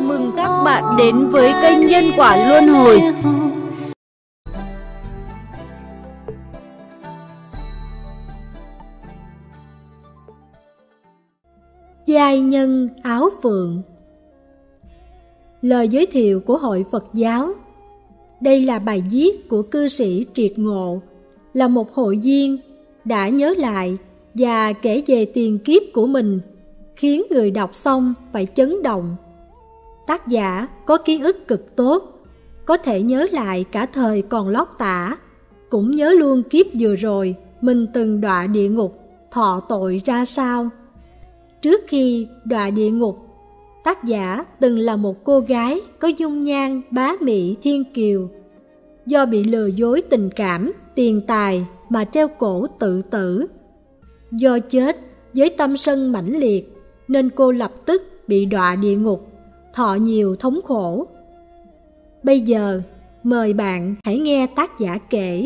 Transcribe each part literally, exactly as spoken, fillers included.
mừng các bạn đến với kênh Nhân Quả Luân Hồi. Giai nhân áo phượng. Lời giới thiệu của Hội Phật giáo. Đây là bài viết của cư sĩ Triệt Ngộ, là một hội viên đã nhớ lại và kể về tiền kiếp của mình, khiến người đọc xong phải chấn động. Tác giả có ký ức cực tốt, có thể nhớ lại cả thời còn lót tả, cũng nhớ luôn kiếp vừa rồi mình từng đọa địa ngục, thọ tội ra sao. Trước khi đọa địa ngục, tác giả từng là một cô gái có dung nhan bá mỹ thiên kiều. Do bị lừa dối tình cảm, tiền tài mà treo cổ tự tử. Do chết với tâm sân mãnh liệt nên cô lập tức bị đọa địa ngục, thọ nhiều thống khổ. Bây giờ mời bạn hãy nghe tác giả kể.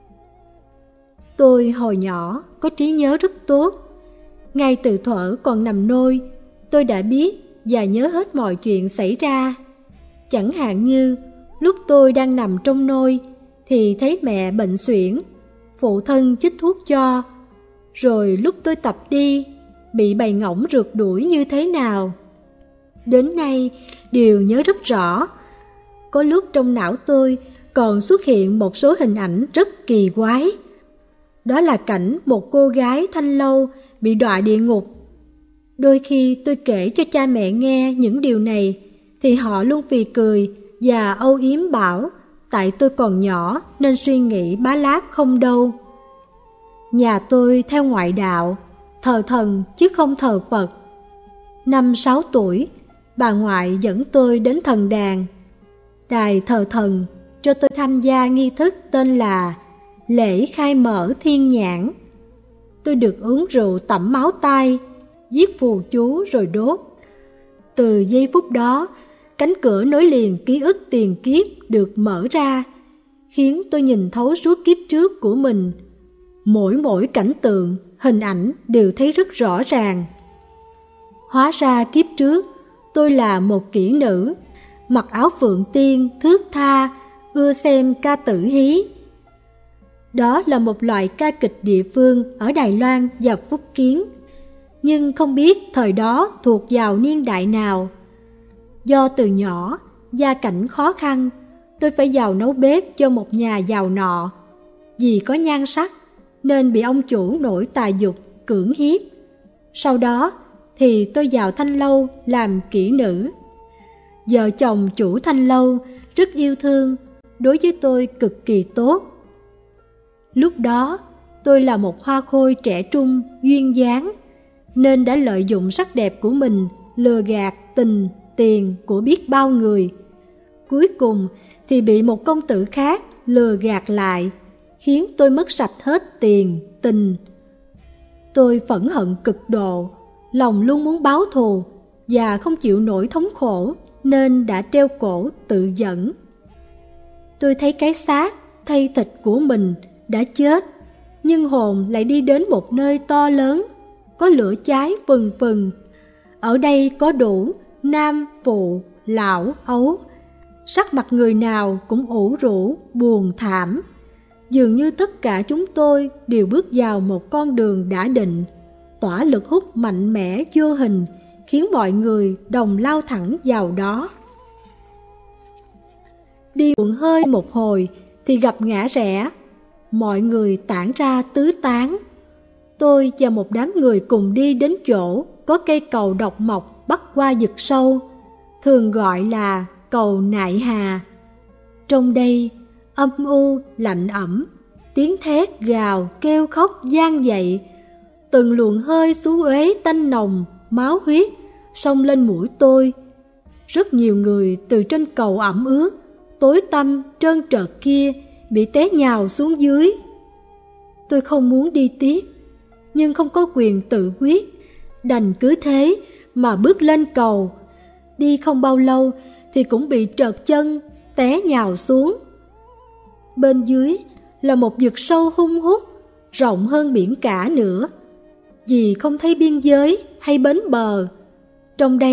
Tôi hồi nhỏ có trí nhớ rất tốt. Ngay từ thuở còn nằm nôi, tôi đã biết và nhớ hết mọi chuyện xảy ra. Chẳng hạn như lúc tôi đang nằm trong nôi thì thấy mẹ bệnh suyễn, phụ thân chích thuốc cho. Rồi lúc tôi tập đi, bị bầy ngỗng rượt đuổi như thế nào. Đến nay đều nhớ rất rõ. Có lúc trong não tôi còn xuất hiện một số hình ảnh rất kỳ quái. Đó là cảnh một cô gái thanh lâu bị đọa địa ngục. Đôi khi tôi kể cho cha mẹ nghe những điều này thì họ luôn phì cười và âu yếm bảo tại tôi còn nhỏ nên suy nghĩ bá láp không đâu. Nhà tôi theo ngoại đạo, thờ thần chứ không thờ Phật. Năm sáu tuổi, bà ngoại dẫn tôi đến thần đàn. Đài thờ thần cho tôi tham gia nghi thức tên là lễ khai mở thiên nhãn. Tôi được uống rượu tẩm máu tai, viết phù chú rồi đốt. Từ giây phút đó, cánh cửa nối liền ký ức tiền kiếp được mở ra, khiến tôi nhìn thấu suốt kiếp trước của mình. Mỗi mỗi cảnh tượng, hình ảnh đều thấy rất rõ ràng. Hóa ra kiếp trước, tôi là một kỹ nữ, mặc áo phượng tiên, thướt tha, ưa xem ca tử hí. Đó là một loại ca kịch địa phương ở Đài Loan và Phúc Kiến, nhưng không biết thời đó thuộc vào niên đại nào. Do từ nhỏ, gia cảnh khó khăn, tôi phải vào nấu bếp cho một nhà giàu nọ. Vì có nhan sắc, nên bị ông chủ nổi tà dục cưỡng hiếp. Sau đó thì tôi vào thanh lâu làm kỹ nữ. Vợ chồng chủ thanh lâu rất yêu thương, đối với tôi cực kỳ tốt. Lúc đó tôi là một hoa khôi trẻ trung, duyên dáng, nên đã lợi dụng sắc đẹp của mình lừa gạt tình, tiền của biết bao người. Cuối cùng thì bị một công tử khác lừa gạt lại, khiến tôi mất sạch hết tiền, tình. Tôi phẫn hận cực độ, lòng luôn muốn báo thù và không chịu nổi thống khổ nên đã treo cổ tự dẫn. Tôi thấy cái xác, thây thịt của mình đã chết, nhưng hồn lại đi đến một nơi to lớn, có lửa cháy phừng phừng. Ở đây có đủ nam, phụ, lão, ấu. Sắc mặt người nào cũng ủ rũ, buồn thảm. Dường như tất cả chúng tôi đều bước vào một con đường đã định, tỏa lực hút mạnh mẽ vô hình, khiến mọi người đồng lao thẳng vào đó. Đi buồn hơi một hồi thì gặp ngã rẽ, mọi người tản ra tứ tán. Tôi và một đám người cùng đi đến chỗ có cây cầu độc mộc bắc qua vực sâu, thường gọi là cầu Nại Hà. Trong đây âm u lạnh ẩm, tiếng thét gào kêu khóc vang dậy. Từng luồng hơi xú uế tanh nồng, máu huyết xông lên mũi tôi. Rất nhiều người từ trên cầu ẩm ướt, tối tăm trơn trợt kia bị té nhào xuống dưới. Tôi không muốn đi tiếp, nhưng không có quyền tự quyết, đành cứ thế mà bước lên cầu. Đi không bao lâu thì cũng bị trợt chân, té nhào xuống. Bên dưới là một vực sâu hun hút, rộng hơn biển cả nữa. Vì không thấy biên giới hay bến bờ, trong đây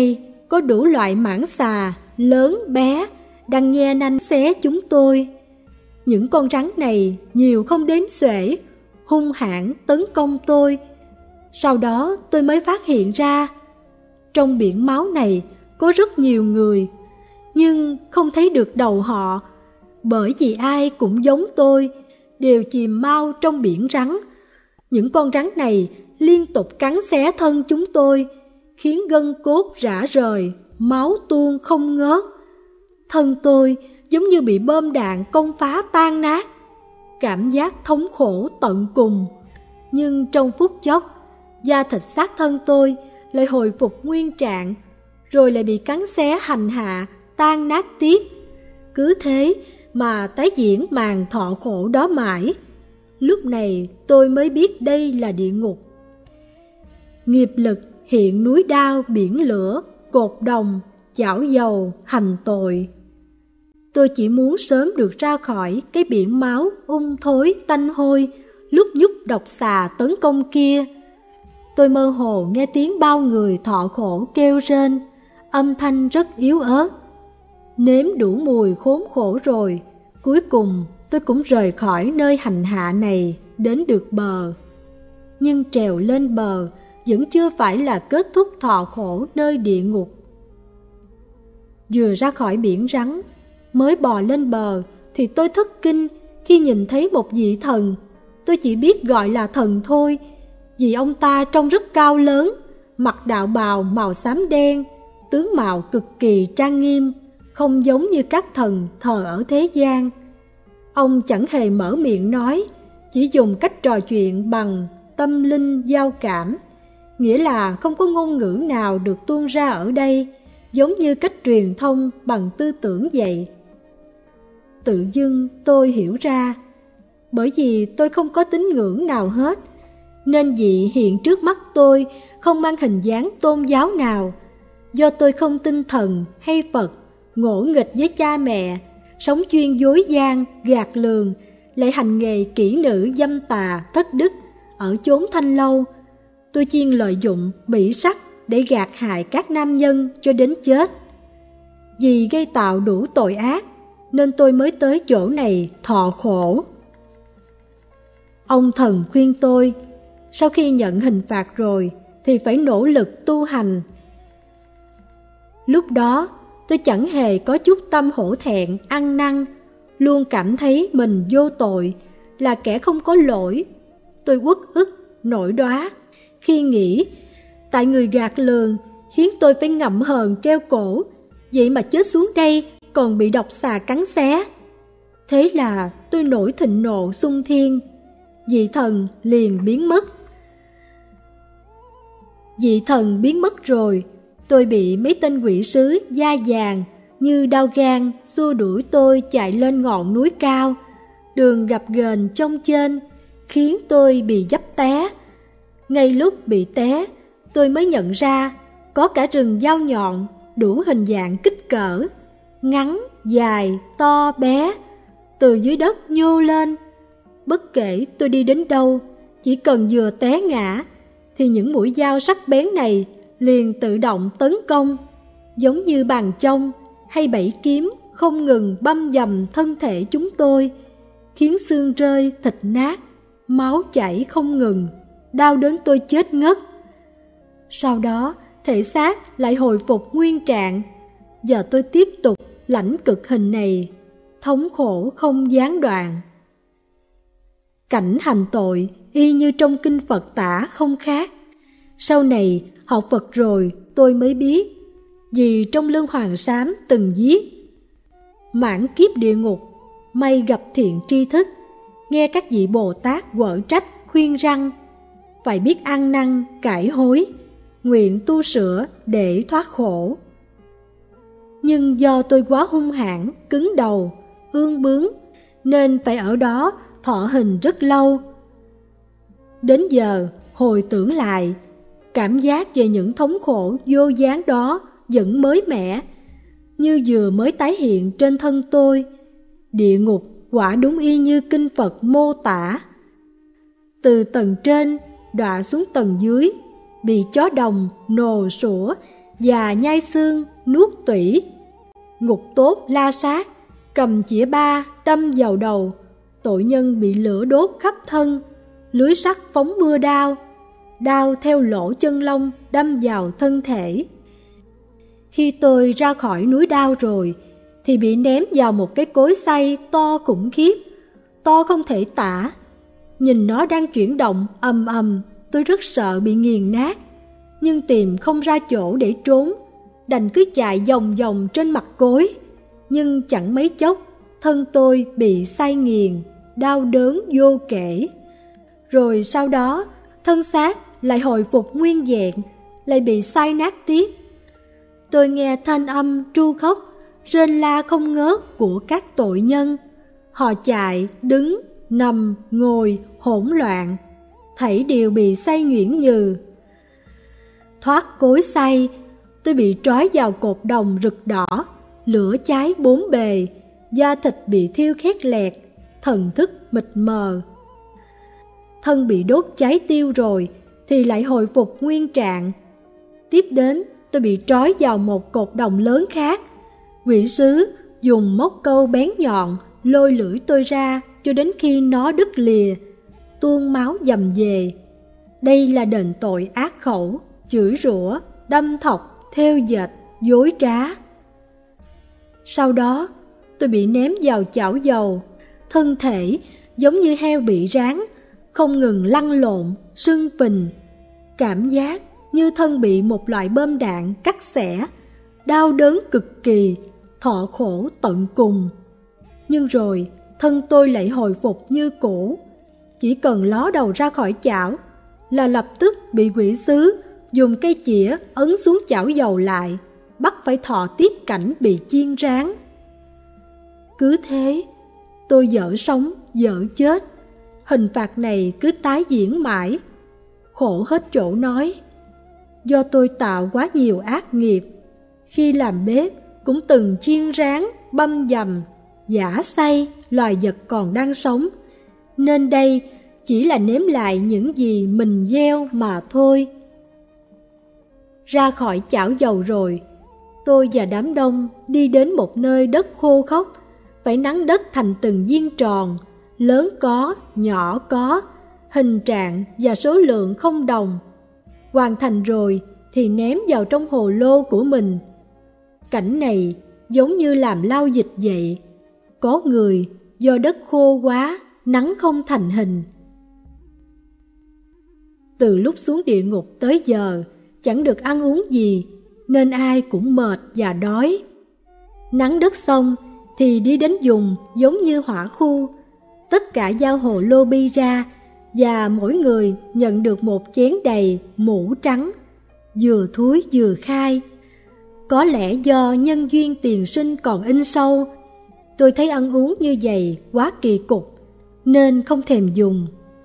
có đủ loại mãng xà, lớn, bé, đang nhe nanh xé chúng tôi. Những con rắn này nhiều không đếm xuể, hung hãn tấn công tôi. Sau đó tôi mới phát hiện ra, trong biển máu này có rất nhiều người, nhưng không thấy được đầu họ, bởi vì ai cũng giống tôi, đều chìm mau trong biển rắn. Những con rắn này liên tục cắn xé thân chúng tôi, khiến gân cốt rã rời, máu tuôn không ngớt. Thân tôi giống như bị bom đạn công phá tan nát, cảm giác thống khổ tận cùng. Nhưng trong phút chốc, da thịt xác thân tôi lại hồi phục nguyên trạng, rồi lại bị cắn xé hành hạ, tan nát tiếp. Cứ thế mà tái diễn màn thọ khổ đó mãi. Lúc này tôi mới biết đây là địa ngục. Nghiệp lực hiện núi đao biển lửa, cột đồng, chảo dầu, hành tội. Tôi chỉ muốn sớm được ra khỏi cái biển máu ung thối tanh hôi, lúc nhúc độc xà tấn công kia. Tôi mơ hồ nghe tiếng bao người thọ khổ kêu rên, âm thanh rất yếu ớt. Nếm đủ mùi khốn khổ rồi, cuối cùng tôi cũng rời khỏi nơi hành hạ này, đến được bờ. Nhưng trèo lên bờ vẫn chưa phải là kết thúc thọ khổ nơi địa ngục. Vừa ra khỏi biển rắn, mới bò lên bờ thì tôi thất kinh khi nhìn thấy một vị thần. Tôi chỉ biết gọi là thần thôi, vì ông ta trông rất cao lớn, mặc đạo bào màu xám đen, tướng mạo cực kỳ trang nghiêm, không giống như các thần thờ ở thế gian. Ông chẳng hề mở miệng nói, chỉ dùng cách trò chuyện bằng tâm linh giao cảm, nghĩa là không có ngôn ngữ nào được tuôn ra ở đây, giống như cách truyền thông bằng tư tưởng vậy. Tự dưng tôi hiểu ra, bởi vì tôi không có tín ngưỡng nào hết, nên vị hiện trước mắt tôi không mang hình dáng tôn giáo nào. Do tôi không tin thần hay Phật, ngỗ nghịch với cha mẹ, sống chuyên dối gian, gạt lường, lại hành nghề kỹ nữ dâm tà, thất đức ở chốn Thanh Lâu. Tôi chuyên lợi dụng mỹ sắc để gạt hại các nam nhân cho đến chết. Vì gây tạo đủ tội ác nên tôi mới tới chỗ này thọ khổ. Ông thần khuyên tôi, sau khi nhận hình phạt rồi thì phải nỗ lực tu hành. Lúc đó tôi chẳng hề có chút tâm hổ thẹn, ăn năn, luôn cảm thấy mình vô tội, là kẻ không có lỗi. Tôi uất ức, nổi đoá khi nghĩ, tại người gạt lường khiến tôi phải ngậm hờn treo cổ, vậy mà chết xuống đây còn bị độc xà cắn xé. Thế là tôi nổi thịnh nộ xung thiên, vị thần liền biến mất. Vị thần biến mất rồi, tôi bị mấy tên quỷ sứ da vàng như đao gan xua đuổi tôi chạy lên ngọn núi cao. Đường gập ghềnh trông trên khiến tôi bị dấp té. Ngay lúc bị té, tôi mới nhận ra có cả rừng dao nhọn đủ hình dạng kích cỡ, ngắn, dài, to, bé, từ dưới đất nhô lên. Bất kể tôi đi đến đâu, chỉ cần vừa té ngã thì những mũi dao sắc bén này liền tự động tấn công, giống như bàn chông hay bẫy kiếm không ngừng băm dầm thân thể chúng tôi, khiến xương rơi thịt nát, máu chảy không ngừng, đau đến tôi chết ngất. Sau đó thể xác lại hồi phục nguyên trạng. Giờ tôi tiếp tục lãnh cực hình này, thống khổ không gián đoạn. Cảnh hành tội y như trong kinh Phật tả không khác. Sau này học Phật rồi tôi mới biết, vì trong Lương Hoàng Sám từng viết: mãn kiếp địa ngục, may gặp thiện tri thức, nghe các vị Bồ Tát quở trách khuyên răng, phải biết ăn năn cải hối, nguyện tu sửa để thoát khổ. Nhưng do tôi quá hung hãn, cứng đầu, ương bướng, nên phải ở đó thọ hình rất lâu. Đến giờ hồi tưởng lại, cảm giác về những thống khổ vô gián đó vẫn mới mẻ, như vừa mới tái hiện trên thân tôi. Địa ngục quả đúng y như kinh Phật mô tả. Từ tầng trên đọa xuống tầng dưới, bị chó đồng nồ sủa, và nhai xương, nuốt tủy. Ngục tốt la sát, cầm chĩa ba đâm vào đầu, tội nhân bị lửa đốt khắp thân, lưới sắt phóng mưa đao, đao theo lỗ chân lông đâm vào thân thể. Khi tôi ra khỏi núi đao rồi, thì bị ném vào một cái cối xay to khủng khiếp, to không thể tả. Nhìn nó đang chuyển động ầm ầm, tôi rất sợ bị nghiền nát, nhưng tìm không ra chỗ để trốn, đành cứ chạy vòng vòng trên mặt cối. Nhưng chẳng mấy chốc, thân tôi bị xay nghiền, đau đớn vô kể. Rồi sau đó, thân xác lại hồi phục nguyên vẹn, lại bị xay nát tiếp. Tôi nghe thanh âm tru khóc, rên la không ngớt của các tội nhân. Họ chạy, đứng, nằm, ngồi, hỗn loạn, thảy đều bị xay nhuyễn nhừ. Thoát cối xay, tôi bị trói vào cột đồng rực đỏ, lửa cháy bốn bề, da thịt bị thiêu khét lẹt, thần thức mịt mờ. Thân bị đốt cháy tiêu rồi thì lại hồi phục nguyên trạng. Tiếp đến, tôi bị trói vào một cột đồng lớn khác. Quỷ sứ dùng móc câu bén nhọn lôi lưỡi tôi ra cho đến khi nó đứt lìa, tuôn máu dầm về. Đây là đền tội ác khẩu, chửi rủa, đâm thọc, thêu dệt, dối trá. Sau đó, tôi bị ném vào chảo dầu, thân thể giống như heo bị rán, không ngừng lăn lộn, sưng phình. Cảm giác như thân bị một loại bom đạn cắt xẻ, đau đớn cực kỳ, thọ khổ tận cùng. Nhưng rồi, thân tôi lại hồi phục như cũ. Chỉ cần ló đầu ra khỏi chảo là lập tức bị quỷ sứ dùng cây chĩa ấn xuống chảo dầu lại, bắt phải thọ tiếp cảnh bị chiên rán. Cứ thế, tôi dở sống, dở chết. Hình phạt này cứ tái diễn mãi. Khổ hết chỗ nói. Do tôi tạo quá nhiều ác nghiệp, khi làm bếp cũng từng chiên rán, băm dầm, giã xay loài vật còn đang sống, nên đây chỉ là nếm lại những gì mình gieo mà thôi. Ra khỏi chảo dầu rồi, tôi và đám đông đi đến một nơi đất khô khốc, phải nắn đất thành từng viên tròn, lớn có, nhỏ có, hình trạng và số lượng không đồng. Hoàn thành rồi thì ném vào trong hồ lô của mình. Cảnh này giống như làm lao dịch vậy. Có người do đất khô quá, nắn không thành hình. Từ lúc xuống địa ngục tới giờ, chẳng được ăn uống gì, nên ai cũng mệt và đói. Nắn đất xong thì đi đến vùng giống như hỏa khu. Tất cả giao hồ lô bi ra, và mỗi người nhận được một chén đầy mũ trắng, vừa thúi vừa khai. Có lẽ do nhân duyên tiền sinh còn in sâu, tôi thấy ăn uống như vậy quá kỳ cục, nên không thèm dùng.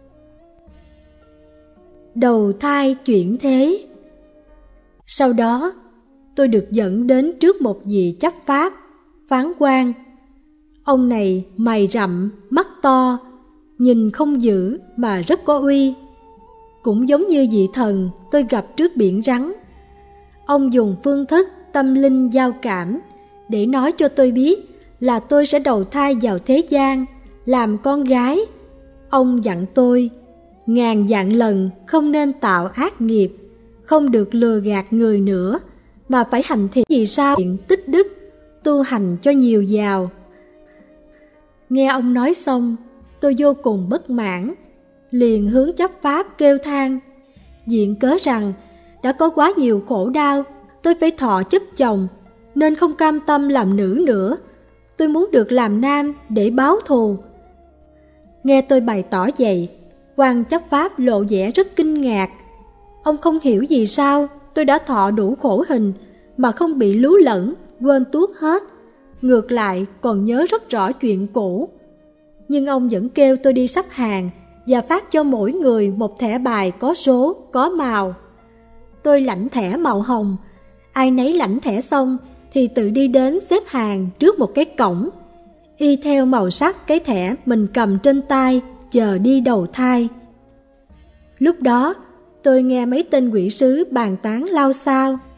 Đầu thai chuyển thế. Sau đó, tôi được dẫn đến trước một vị chấp pháp, phán quan. Ông này mày rậm, mắt to, nhìn không dữ mà rất có uy. Cũng giống như vị thần tôi gặp trước biển rắn. Ông dùng phương thức tâm linh giao cảm để nói cho tôi biết là tôi sẽ đầu thai vào thế gian, làm con gái. Ông dặn tôi ngàn vạn lần không nên tạo ác nghiệp, không được lừa gạt người nữa, mà phải hành thiện vì sao tích đức, tu hành cho nhiều giàu. Nghe ông nói xong, tôi vô cùng bất mãn, liền hướng chấp pháp kêu than, viện cớ rằng đã có quá nhiều khổ đau, tôi phải thọ chất chồng, nên không cam tâm làm nữ nữa. Tôi muốn được làm nam để báo thù. Nghe tôi bày tỏ vậy, quan chấp pháp lộ vẻ rất kinh ngạc. Ông không hiểu vì sao tôi đã thọ đủ khổ hình mà không bị lú lẫn, quên tuốt hết. Ngược lại còn nhớ rất rõ chuyện cũ. Nhưng ông vẫn kêu tôi đi sắp hàng và phát cho mỗi người một thẻ bài có số, có màu. Tôi lãnh thẻ màu hồng. Ai nấy lãnh thẻ xong thì tự đi đến xếp hàng trước một cái cổng, y theo màu sắc cái thẻ mình cầm trên tay, chờ đi đầu thai. Lúc đó tôi nghe mấy tên quỷ sứ bàn tán lao xao.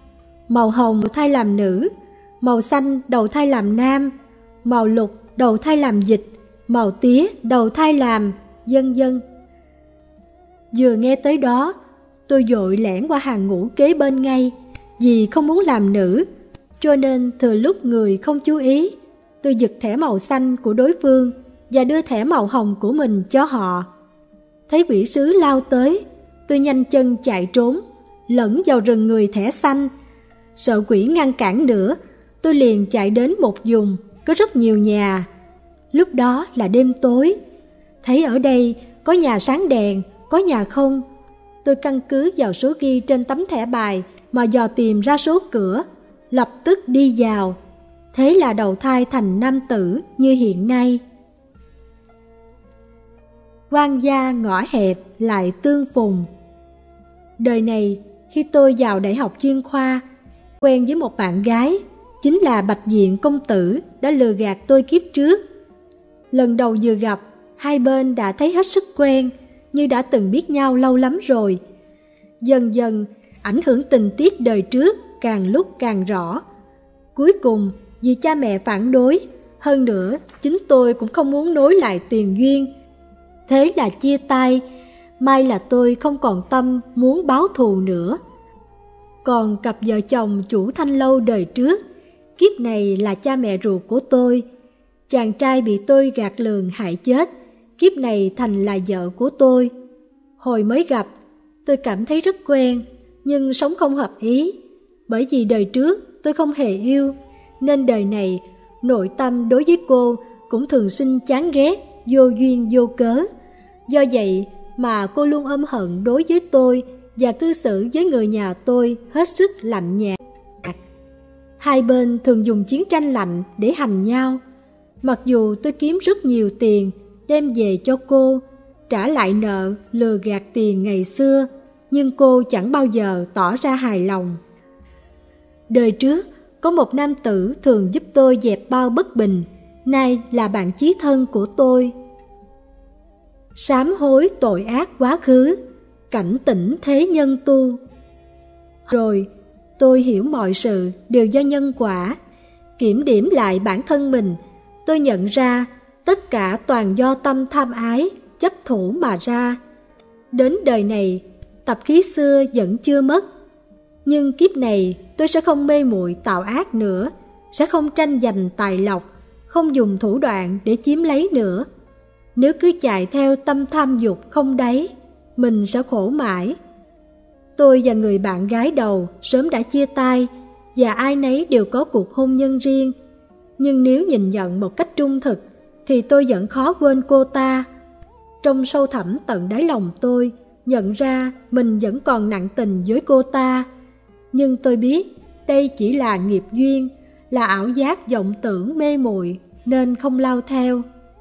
màu hồng đầu thai làm nữ, màu xanh đầu thai làm nam, màu lục đầu thai làm dịch, màu tía đầu thai làm vân vân. Vừa nghe tới đó, tôi vội lẻn qua hàng ngũ kế bên ngay, vì không muốn làm nữ, cho nên thừa lúc người không chú ý, tôi giật thẻ màu xanh của đối phương và đưa thẻ màu hồng của mình cho họ. Thấy quỷ sứ lao tới, tôi nhanh chân chạy trốn, lẫn vào rừng người thẻ xanh. Sợ quỷ ngăn cản nữa, tôi liền chạy đến một vùng có rất nhiều nhà. Lúc đó là đêm tối, thấy ở đây có nhà sáng đèn, có nhà không. Tôi căn cứ vào số ghi trên tấm thẻ bài mà dò tìm ra số cửa, lập tức đi vào. Thế là đầu thai thành nam tử như hiện nay. Quan gia ngõ hẹp lại tương phùng. Đời này, khi tôi vào đại học chuyên khoa, quen với một bạn gái, chính là Bạch Diện công tử đã lừa gạt tôi kiếp trước. Lần đầu vừa gặp, hai bên đã thấy hết sức quen, như đã từng biết nhau lâu lắm rồi. Dần dần, ảnh hưởng tình tiết đời trước càng lúc càng rõ. Cuối cùng, vì cha mẹ phản đối, hơn nữa chính tôi cũng không muốn nối lại tuyền duyên. Thế là chia tay, may là tôi không còn tâm muốn báo thù nữa. Còn cặp vợ chồng chủ Thanh Lâu đời trước, kiếp này là cha mẹ ruột của tôi. Chàng trai bị tôi gạt lường hại chết, kiếp này thành là vợ của tôi. Hồi mới gặp, tôi cảm thấy rất quen, nhưng sống không hợp ý. Bởi vì đời trước tôi không hề yêu, nên đời này nội tâm đối với cô cũng thường sinh chán ghét, vô duyên vô cớ. Do vậy mà cô luôn ôm hận đối với tôi và cư xử với người nhà tôi hết sức lạnh nhạt. Hai bên thường dùng chiến tranh lạnh để hành nhau. Mặc dù tôi kiếm rất nhiều tiền đem về cho cô, trả lại nợ lừa gạt tiền ngày xưa, nhưng cô chẳng bao giờ tỏ ra hài lòng. Đời trước có một nam tử thường giúp tôi dẹp bao bất bình, nay là bạn chí thân của tôi. Sám hối tội ác quá khứ, cảnh tỉnh thế nhân tu. Rồi tôi hiểu mọi sự đều do nhân quả. Kiểm điểm lại bản thân mình, tôi nhận ra tất cả toàn do tâm tham ái, chấp thủ mà ra. Đến đời này, tập khí xưa vẫn chưa mất. Nhưng kiếp này tôi sẽ không mê muội tạo ác nữa, sẽ không tranh giành tài lộc, không dùng thủ đoạn để chiếm lấy nữa. Nếu cứ chạy theo tâm tham dục không đáy, mình sẽ khổ mãi. Tôi và người bạn gái đầu sớm đã chia tay, và ai nấy đều có cuộc hôn nhân riêng. Nhưng nếu nhìn nhận một cách trung thực, thì tôi vẫn khó quên cô ta. Trong sâu thẳm tận đáy lòng tôi, nhận ra mình vẫn còn nặng tình với cô ta. Nhưng tôi biết đây chỉ là nghiệp duyên, là ảo giác vọng tưởng mê muội nên không lao theo.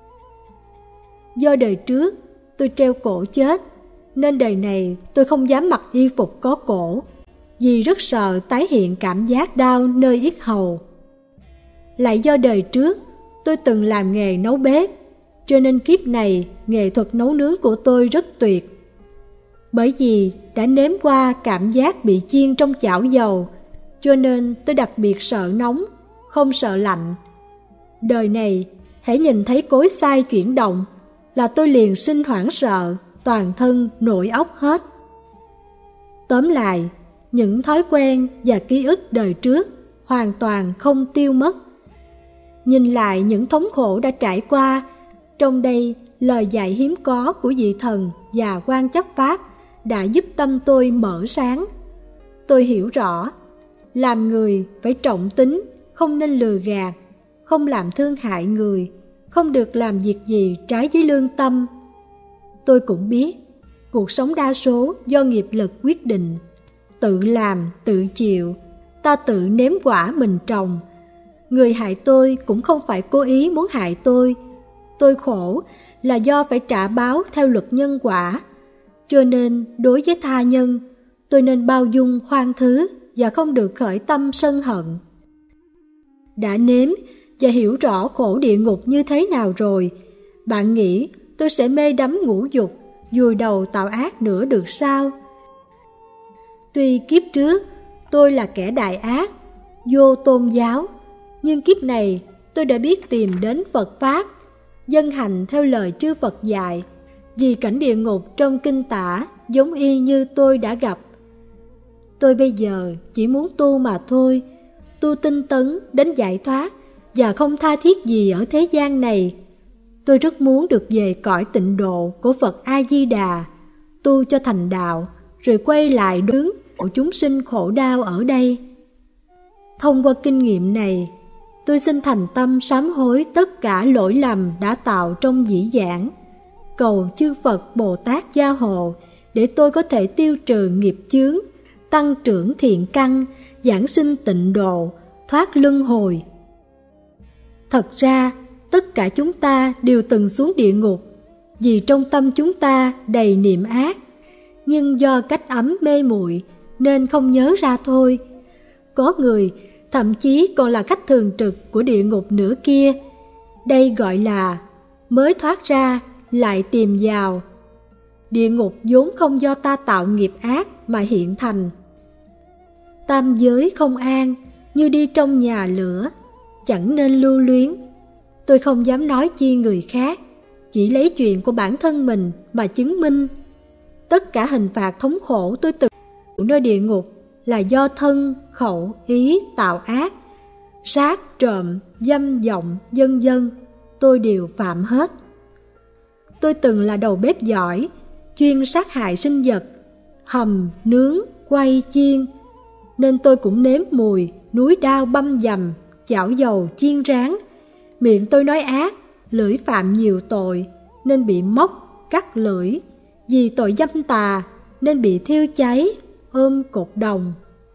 Do đời trước tôi treo cổ chết, nên đời này tôi không dám mặc y phục có cổ, vì rất sợ tái hiện cảm giác đau nơi yết hầu. Lại do đời trước tôi từng làm nghề nấu bếp, cho nên kiếp này nghệ thuật nấu nướng của tôi rất tuyệt. Bởi vì đã nếm qua cảm giác bị chiên trong chảo dầu, cho nên tôi đặc biệt sợ nóng, không sợ lạnh. Đời này, hễ nhìn thấy cối xay chuyển động là tôi liền sinh hoảng sợ, toàn thân nổi óc hết. Tóm lại, những thói quen và ký ức đời trước hoàn toàn không tiêu mất. Nhìn lại những thống khổ đã trải qua, trong đây lời dạy hiếm có của vị thần và quan chấp pháp đã giúp tâm tôi mở sáng. Tôi hiểu rõ, làm người phải trọng tính, không nên lừa gạt, không làm thương hại người, không được làm việc gì trái với lương tâm. Tôi cũng biết, cuộc sống đa số do nghiệp lực quyết định. Tự làm, tự chịu, ta tự nếm quả mình trồng. Người hại tôi cũng không phải cố ý muốn hại tôi. Tôi khổ là do phải trả báo theo luật nhân quả. Cho nên đối với tha nhân, tôi nên bao dung khoan thứ và không được khởi tâm sân hận. Đã nếm và hiểu rõ khổ địa ngục như thế nào rồi, bạn nghĩ tôi sẽ mê đắm ngũ dục, vùi đầu tạo ác nữa được sao? Tuy kiếp trước tôi là kẻ đại ác, vô tôn giáo, nhưng kiếp này tôi đã biết tìm đến Phật Pháp, dân hành theo lời chư Phật dạy, vì cảnh địa ngục trong kinh tả giống y như tôi đã gặp. Tôi bây giờ chỉ muốn tu mà thôi, tu tinh tấn đến giải thoát và không tha thiết gì ở thế gian này. Tôi rất muốn được về cõi tịnh độ của Phật A-di-đà, tu cho thành đạo, rồi quay lại đối của chúng sinh khổ đau ở đây. Thông qua kinh nghiệm này, tôi xin thành tâm sám hối tất cả lỗi lầm đã tạo trong dĩ vãng, cầu chư Phật Bồ Tát gia hộ để tôi có thể tiêu trừ nghiệp chướng, tăng trưởng thiện căn, giảng sinh tịnh độ, thoát luân hồi. Thật ra, tất cả chúng ta đều từng xuống địa ngục, vì trong tâm chúng ta đầy niệm ác, nhưng do cách ấm mê muội nên không nhớ ra thôi. Có người thậm chí còn là khách thường trực của địa ngục nữa kia. Đây gọi là mới thoát ra lại tìm vào. Địa ngục vốn không do ta tạo nghiệp ác mà hiện thành. Tam giới không an, như đi trong nhà lửa, chẳng nên lưu luyến. Tôi không dám nói chi người khác, chỉ lấy chuyện của bản thân mình mà chứng minh. Tất cả hình phạt thống khổ tôi từng nơi địa ngục là do thân, khẩu, ý tạo ác, sát, trộm, dâm vọng, vân vân, tôi đều phạm hết. Tôi từng là đầu bếp giỏi, chuyên sát hại sinh vật, hầm, nướng, quay, chiên, nên tôi cũng nếm mùi núi đao băm dầm, chảo dầu chiên rán. Miệng tôi nói ác, lưỡi phạm nhiều tội nên bị móc, cắt lưỡi, vì tội dâm tà nên bị thiêu cháy, ôm cột đồng.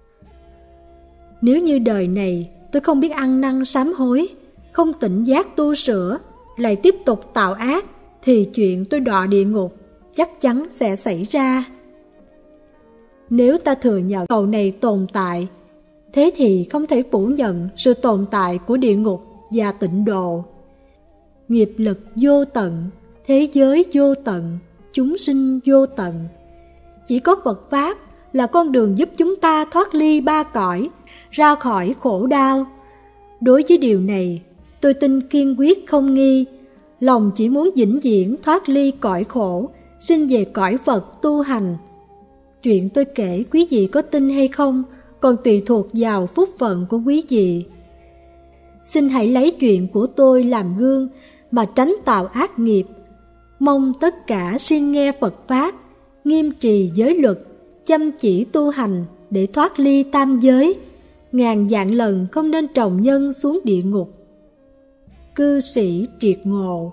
Nếu như đời này tôi không biết ăn năn sám hối, không tỉnh giác tu sửa, lại tiếp tục tạo ác, thì chuyện tôi đọa địa ngục chắc chắn sẽ xảy ra. Nếu ta thừa nhận cầu này tồn tại, thế thì không thể phủ nhận sự tồn tại của địa ngục và tịnh độ. Nghiệp lực vô tận, thế giới vô tận, chúng sinh vô tận. Chỉ có Phật Pháp là con đường giúp chúng ta thoát ly ba cõi, ra khỏi khổ đau. Đối với điều này, tôi tin kiên quyết không nghi, lòng chỉ muốn vĩnh viễn thoát ly cõi khổ, sinh về cõi Phật tu hành. Chuyện tôi kể quý vị có tin hay không còn tùy thuộc vào phúc phận của quý vị. Xin hãy lấy chuyện của tôi làm gương mà tránh tạo ác nghiệp. Mong tất cả siêng nghe Phật Pháp, nghiêm trì giới luật, chăm chỉ tu hành để thoát ly tam giới, ngàn vạn lần không nên trồng nhân xuống địa ngục. Cư sĩ Triệt Ngộ.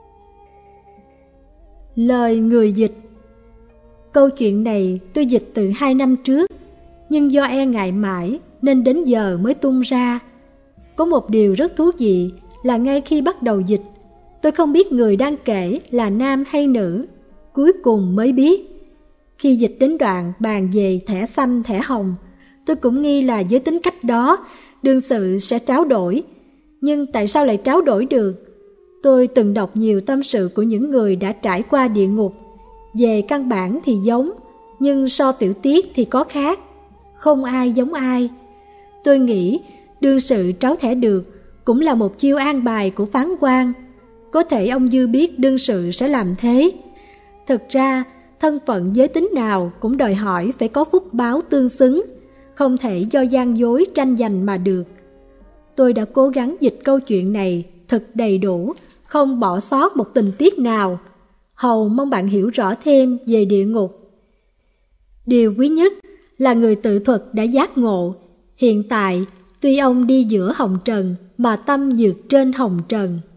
Lời người dịch. Câu chuyện này tôi dịch từ hai năm trước, nhưng do e ngại mãi nên đến giờ mới tung ra. Có một điều rất thú vị là ngay khi bắt đầu dịch, tôi không biết người đang kể là nam hay nữ, cuối cùng mới biết. Khi dịch đến đoạn bàn về thẻ xanh thẻ hồng, tôi cũng nghi là với tính cách đó, đương sự sẽ tráo đổi. Nhưng tại sao lại tráo đổi được? Tôi từng đọc nhiều tâm sự của những người đã trải qua địa ngục. Về căn bản thì giống, nhưng so tiểu tiết thì có khác. Không ai giống ai. Tôi nghĩ đương sự tráo thẻ được cũng là một chiêu an bài của phán quan. Có thể ông Dư biết đương sự sẽ làm thế. Thực ra, thân phận giới tính nào cũng đòi hỏi phải có phúc báo tương xứng, không thể do gian dối tranh giành mà được. Tôi đã cố gắng dịch câu chuyện này thật đầy đủ, không bỏ sót một tình tiết nào. Hầu mong bạn hiểu rõ thêm về địa ngục. Điều quý nhất là người tự thuật đã giác ngộ. Hiện tại, tuy ông đi giữa hồng trần mà tâm vượt trên hồng trần.